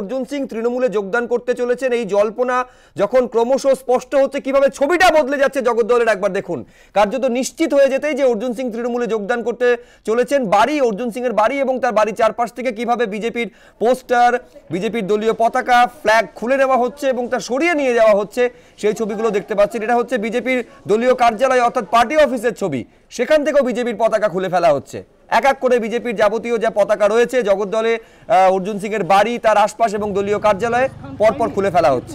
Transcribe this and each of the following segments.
অর্জুন সিং তৃণমূলে যোগদান করতে চলেছেন, এই জল্পনা যখন ক্রমশ স্পষ্ট হচ্ছে, কিভাবে ছবিটা বদলে যাচ্ছে জগদ্দলের একবার দেখুন। কার্যত নিশ্চিত হয়ে যেতেই যে অর্জুন সিং তৃণমূলে যোগদান করতে চলেছেন, বাড়ি অর্জুন সিং এর বাড়ি এবং তার বাড়ির চারপাশ থেকে কিভাবে বিজেপির পোস্টার, বিজেপির দলীয় পতাকা, ফ্ল্যাগ খুলে নেওয়া হচ্ছে এবং তা সরিয়ে নিয়ে যাওয়া হচ্ছে, সেই ছবিগুলো দেখতে পাচ্ছেন। এটা হচ্ছে বিজেপির দলীয় কার্যালয় অর্থাৎ পার্টি অফিসের ছবি। সেখান থেকেও বিজেপির পতাকা খুলে ফেলা হচ্ছে। এক এক করে বিজেপির যাবতীয় যা পতাকা রয়েছে জগদ্দলে, অর্জুন সিং এর বাড়ি, তার আশপাশ এবং দলীয় কার্যালয়ে পরপর খুলে ফেলা হচ্ছে।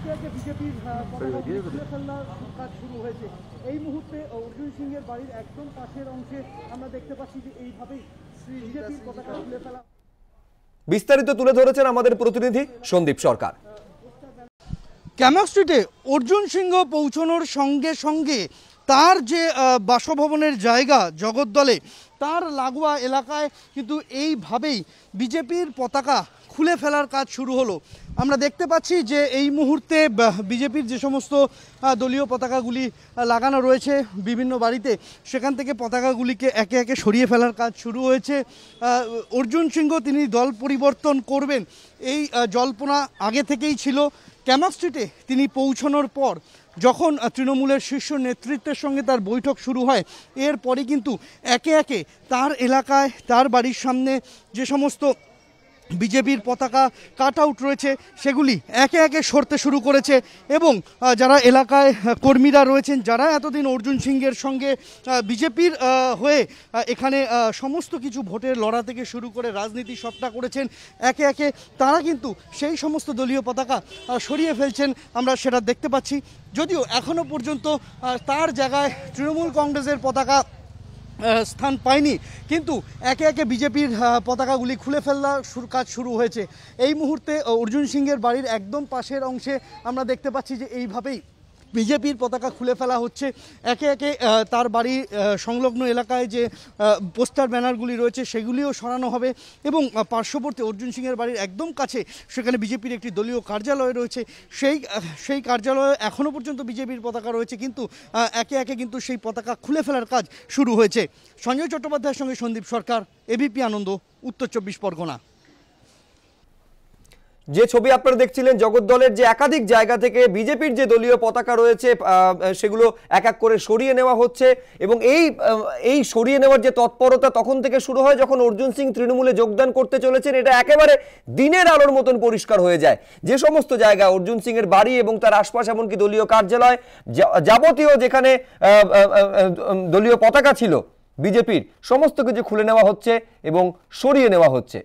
এই মুহূর্তে অর্জুন সিং এর বাড়ির একদম পাশের অংশে আমরা দেখতে পাচ্ছি যে এইভাবেই বিজেপির পতাকা খুলে ফেলা। বিস্তারিত তুলে ধরেছেন আমাদের প্রতিনিধি সন্দীপ সরকার। ক্যামক স্ট্রিটে অর্জুন সিংহ পৌঁছানোর সঙ্গে সঙ্গে তার যে বাসভবনের জায়গা জগদ্দলে, তার লাগোয়া এলাকায় কিন্তু এইভাবেই বিজেপির পতাকা খুলে ফেলার কাজ শুরু হলো। আমরা দেখতে পাচ্ছি যে এই মুহূর্তে বিজেপির যে সমস্ত দলীয় পতাকাগুলি লাগানো রয়েছে বিভিন্ন বাড়িতে, সেখান থেকে পতাকাগুলিকে একে একে সরিয়ে ফেলার কাজ শুরু হয়েছে। অর্জুন সিংহ তিনি দল পরিবর্তন করবেন এই জল্পনা আগে থেকেই ছিল। ক্যামক স্ট্রিটে তিনি পৌঁছানোর পর যখন তৃণমূলের শীর্ষ নেতৃত্বের সঙ্গে তার বৈঠক শুরু হয়, এরপরই কিন্তু একে একে তার এলাকায়, তার বাড়ির সামনে যে সমস্ত বিজেপির পতাকা কাট আউট রয়েছে সেগুলি একে একে সরতে শুরু করেছে। এবং যারা এলাকায় কর্মীরা রয়েছেন, যারা এতদিন অর্জুন সিংয়ের সঙ্গে বিজেপির হয়ে এখানে সমস্ত কিছু ভোটের লড়া থেকে শুরু করে রাজনীতি সবটা করেছেন, একে একে তারা কিন্তু সেই সমস্ত দলীয় পতাকা সরিয়ে ফেলছেন, আমরা সেটা দেখতে পাচ্ছি। যদিও এখনও পর্যন্ত তার জায়গায় তৃণমূল কংগ্রেসের পতাকা স্থান পায়নি, কিন্তু একে একে বিজেপির পতাকাগুলি খুলে ফেলার কাজ শুরু হয়েছে। এই মুহূর্তে অর্জুন সিংয়ের বাড়ির একদম পাশের অংশে আমরা দেখতে পাচ্ছি যে এইভাবেই বিজেপির পতাকা খুলে ফেলা হচ্ছে। একে একে তার বাড়ির সংলগ্ন এলাকায় যে পোস্টার ব্যানারগুলি রয়েছে সেগুলিও সরানো হবে এবং পার্শ্ববর্তী অর্জুন সিংয়ের বাড়ির একদম কাছে সেখানে বিজেপির একটি দলীয় কার্যালয় রয়েছে, সেই কার্যালয়ে এখনও পর্যন্ত বিজেপির পতাকা রয়েছে, কিন্তু একে একে কিন্তু সেই পতাকা খুলে ফেলার কাজ শুরু হয়েছে। সঞ্জয় চট্টোপাধ্যায়ের সঙ্গে সন্দীপ সরকার, এবিপি আনন্দ, উত্তর 24 পরগনা। যে ছবি আপনারা দেখছিলেন জগদ্দলের যে একাধিক জায়গা থেকে বিজেপির যে দলীয় পতাকা রয়েছে সেগুলো এক এক করে সরিয়ে নেওয়া হচ্ছে এবং এই সরিয়ে নেওয়ার যে তৎপরতা তখন থেকে শুরু হয় যখন অর্জুন সিং তৃণমূলে যোগদান করতে চলেছেন। এটা একেবারে দিনের আলোর মতন পরিষ্কার হয়ে যায়। যে সমস্ত জায়গা অর্জুন সিং এর বাড়ি এবং তার আশপাশ, এমনকি দলীয় কার্যালয়, যাবতীয় যেখানে দলীয় পতাকা ছিল বিজেপির, সমস্ত কিছু খুলে নেওয়া হচ্ছে এবং সরিয়ে নেওয়া হচ্ছে।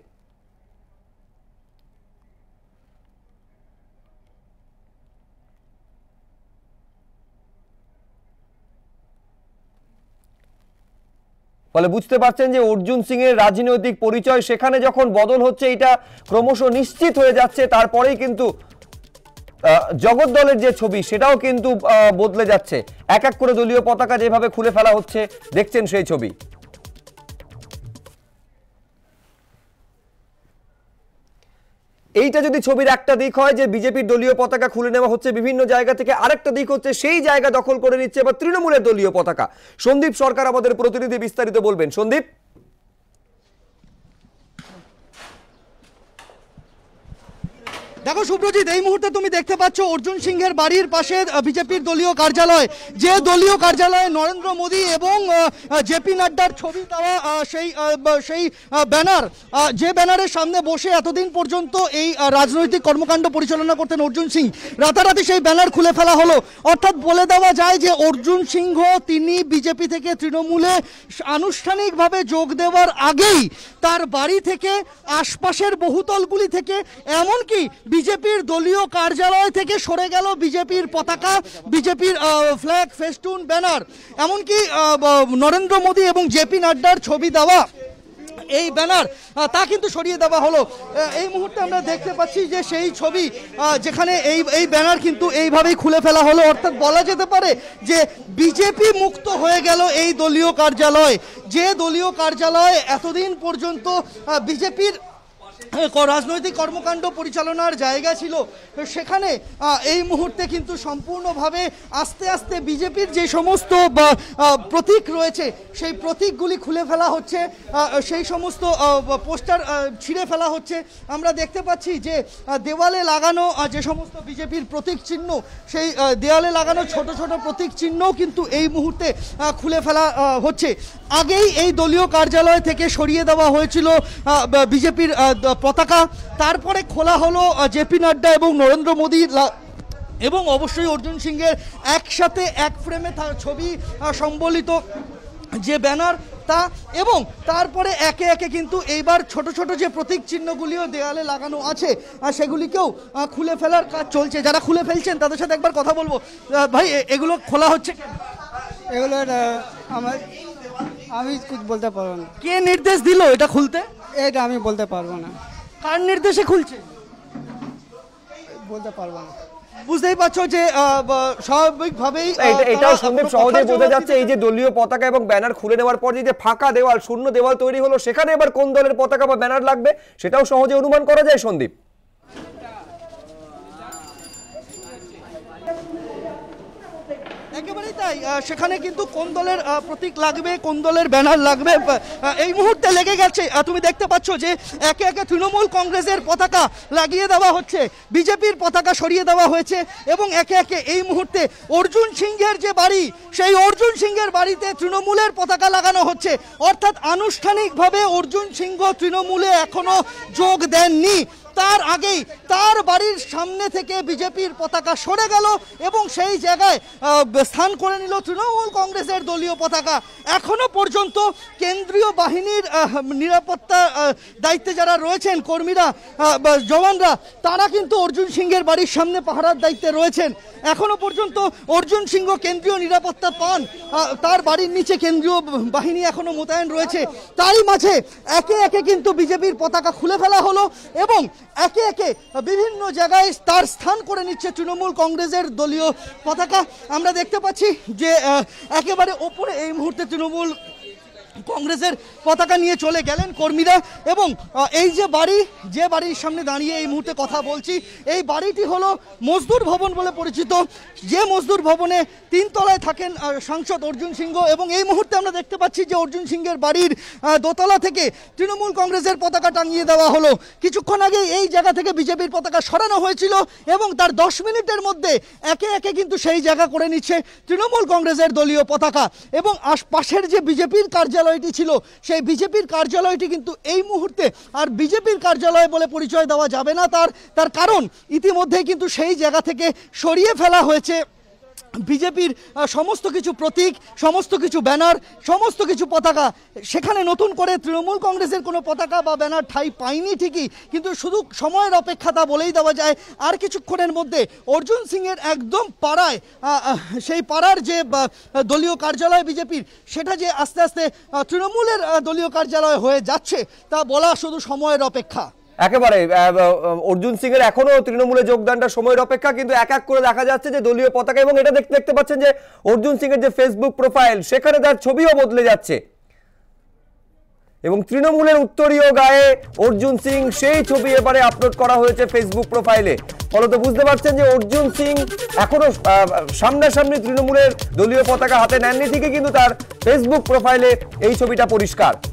ফলে বুঝতে পারছেন যে অর্জুন সিং এর রাজনৈতিক পরিচয় সেখানে যখন বদল হচ্ছে, এটা ক্রমশ নিশ্চিত হয়ে যাচ্ছে। তারপরেই কিন্তু জগদ্দলের যে ছবি সেটাও কিন্তু বদলে যাচ্ছে। এক এক করে দলীয় পতাকা যেভাবে খুলে ফেলা হচ্ছে দেখছেন সেই ছবি। এইটা যদি ছবির একটা দিক হয় যে বিজেপির দলীয় পতাকা খুলে নেওয়া হচ্ছে বিভিন্ন জায়গা থেকে, আরেকটা দিক হচ্ছে সেই জায়গা দখল করে নিচ্ছে এবার তৃণমূলের দলীয় পতাকা। সন্দীপ সরকার আমাদের প্রতিনিধি বিস্তারিত বলবেন। সন্দীপ, দেখো সুব্রজিৎ, এই মুহূর্তে তুমি দেখতে পাচ্ছ অর্জুন সিংহের বাড়ির পাশে বিজেপির দলীয় কার্যালয়, যে দলীয় কার্যালয়ে নরেন্দ্র মোদী এবং জেপি নাড্ডার ছবি দেওয়া সেই ব্যানার, যে ব্যানারের সামনে বসে এতদিন পর্যন্ত এই রাজনৈতিক কর্মকাণ্ড পরিচালনা করতেন অর্জুন সিং, রাতারাতি সেই ব্যানার খুলে ফেলা হলো। অর্থাৎ বলে দেওয়া যায় যে অর্জুন সিংহ তিনি বিজেপি থেকে তৃণমূলে আনুষ্ঠানিকভাবে যোগ দেওয়ার আগেই তার বাড়ি থেকে, আশপাশের বহুতলগুলি থেকে, এমনকি বিজেপির দলীয় কার্যালয় থেকে সরে গেল বিজেপির পতাকা, বিজেপির ফ্ল্যাগ, ফেস্টুন, ব্যানার, এমনকি নরেন্দ্র মোদী এবং জেপি নাড্ডার ছবি দেওয়া এই ব্যানার তা কিন্তু সরিয়ে দেওয়া হলো। এই মুহূর্তে আমরা দেখতে পাচ্ছি যে সেই ছবি যেখানে এই ব্যানার কিন্তু এইভাবেই খুলে ফেলা হলো। অর্থাৎ বলা যেতে পারে যে বিজেপি মুক্ত হয়ে গেল এই দলীয় কার্যালয়, যে দলীয় কার্যালয় এতদিন পর্যন্ত বিজেপির রাজনৈতিক কর্মকাণ্ড পরিচালনার জায়গা ছিল, সেখানে এই মুহূর্তে কিন্তু সম্পূর্ণভাবে আস্তে আস্তে বিজেপির যে সমস্ত প্রতীক রয়েছে সেই প্রতীকগুলি খুলে ফেলা হচ্ছে, সেই সমস্ত পোস্টার ছিঁড়ে ফেলা হচ্ছে। আমরা দেখতে পাচ্ছি যে দেওয়ালে লাগানো যে সমস্ত বিজেপির প্রতীক চিহ্ন, সেই দেওয়ালে লাগানো ছোট ছোট প্রতীক চিহ্নও কিন্তু এই মুহূর্তে খুলে ফেলা হচ্ছে। আগেই এই দলীয় কার্যালয় থেকে সরিয়ে দেওয়া হয়েছিল বিজেপির পতাকা, তারপরে খোলা হলো জেপি নাড্ডা এবং নরেন্দ্র মোদী এবং অবশ্যই অর্জুন সিংয়ের একসাথে এক ফ্রেমে ছবি সম্বলিত যে ব্যানার তা, এবং তারপরে একে একে কিন্তু এইবার ছোট ছোট যে প্রতীক চিহ্নগুলিও দেয়ালে লাগানো আছে সেগুলিকেও খুলে ফেলার কাজ চলছে। যারা খুলে ফেলছেন তাদের সাথে একবার কথা বলবো। ভাই, এগুলো খোলা হচ্ছে কেন? এগুলো আমি কিছু বলতে পারবো না। কে নির্দেশ দিল এটা খুলতে? এটা আমি বলতে পারবো না। কার নির্দেশে খুলছে বলতে পারবো না। বুঝতেই পারছো যে স্বাভাবিকভাবেই এটাও সন্দীপ সহজে বোঝা যাচ্ছে, এই যে দলীয় পতাকা এবং ব্যানার খুলে নেওয়ার পর যে ফাঁকা দেওয়াল, শূন্য দেওয়াল তৈরি হলো, সেখানে এবার কোন দলের পতাকা বা ব্যানার লাগবে সেটাও সহজে অনুমান করা যায় সন্দীপ। একেবারেই তাই, সেখানে কিন্তু কোন দলের প্রতীক লাগবে, কোন দলের ব্যানার লাগবে এই মুহূর্তে লেগে গেছে। তুমি দেখতে পাচ্ছ যে একে একে তৃণমূল কংগ্রেসের পতাকা লাগিয়ে দেওয়া হচ্ছে, বিজেপির পতাকা সরিয়ে দেওয়া হয়েছে এবং একে একে এই মুহূর্তে অর্জুন সিংহের যে বাড়ি, সেই অর্জুন সিংহের বাড়িতে তৃণমূলের পতাকা লাগানো হচ্ছে। অর্থাৎ আনুষ্ঠানিকভাবে অর্জুন সিংহ তৃণমূলে এখনো যোগ দেননি, তার আগেই তার বাড়ির সামনে থেকে বিজেপির পতাকা সরে গেল এবং সেই জায়গায় স্থান করে নিল তৃণমূল কংগ্রেসের দলীয় পতাকা। এখনো পর্যন্ত কেন্দ্রীয় বাহিনীর নিরাপত্তা দায়িত্বে যারা রয়েছেন কর্মীরা, জওয়ানরা, তারা কিন্তু অর্জুন সিংহের বাড়ির সামনে পাহারার দায়িত্বে রয়েছেন। এখনো পর্যন্ত অর্জুন সিংহ কেন্দ্রীয় নিরাপত্তা পান, তার বাড়ির নিচে কেন্দ্রীয় বাহিনী এখনো মোতায়েন রয়েছে। তারই মাঝে একে একে কিন্তু বিজেপির পতাকা খুলে ফেলা হলো এবং একে একে বিভিন্ন জায়গায় তার স্থান করে নিচ্ছে তৃণমূল কংগ্রেসের দলীয় পতাকা। আমরা দেখতে পাচ্ছি যে একেবারে ওপরে এই মুহূর্তে তৃণমূল কংগ্রেসের পতাকা নিয়ে চলে গেলেন কর্মীরা এবং এই যে বাড়ির সামনে দাঁড়িয়ে এই মুহূর্তে কথা বলছি, এই বাড়িটি হলো মজদুর ভবন বলে পরিচিত, যে মজদুর ভবনে 3 তলায় থাকেন সাংসদ অর্জুন সিংহ এবং এই মুহূর্তে আমরা দেখতে পাচ্ছি যে অর্জুন সিংহের বাড়ির দোতলা থেকে তৃণমূল কংগ্রেসের পতাকা টাঙিয়ে দেওয়া হলো। কিছুক্ষণ আগে এই জায়গা থেকে বিজেপির পতাকা সরানো হয়েছিল এবং তার 10 মিনিটের মধ্যে একে একে কিন্তু সেই জায়গা করে নিচ্ছে তৃণমূল কংগ্রেসের দলীয় পতাকা এবং পাশের যে বিজেপির কার্যালয়টি ছিল, সেই বিজেপির কার্যালয়টি কিন্তু এই মুহূর্তে আর বিজেপির কার্যালয় বলে পরিচয় দেওয়া যাবে না। তার কারণ ইতিমধ্যেই কিন্তু সেই জায়গা থেকে সরিয়ে ফেলা হয়েছে বিজেপির সমস্ত কিছু প্রতীক, সমস্ত কিছু ব্যানার, সমস্ত কিছু পতাকা। সেখানে নতুন করে তৃণমূল কংগ্রেসের কোনো পতাকা বা ব্যানার ঠাঁই পায়নি ঠিকই, কিন্তু শুধু সময়ের অপেক্ষা তা বলেই দেওয়া যায়। আর কিছুক্ষণের মধ্যে অর্জুন সিংয়ের একদম পাড়ায়, সেই পাড়ার যে দলীয় কার্যালয় বিজেপির, সেটা যে আস্তে আস্তে তৃণমূলের দলীয় কার্যালয় হয়ে যাচ্ছে তা বলা শুধু সময়ের অপেক্ষা। একেবারে অর্জুন সিং এর এখনো তৃণমূলে যোগদানটা সময়ের অপেক্ষা, কিন্তু এক এক করে দেখা যাচ্ছে যে দলীয় পতাকা এবং এটা দেখতে পাচ্ছেন যে অর্জুন সিং এর যে ফেসবুক প্রোফাইল, সেখানে তার ছবিও বদলে যাচ্ছে এবং তৃণমূলের উত্তরীয় গায়ে অর্জুন সিং সেই ছবি এবারে আপলোড করা হয়েছে ফেসবুক প্রোফাইলে। ফলত বুঝতে পারছেন যে অর্জুন সিং এখনো সামনাসামনি তৃণমূলের দলীয় পতাকা হাতে নেননি ঠিকই, কিন্তু তার ফেসবুক প্রোফাইলে এই ছবিটা পরিষ্কার।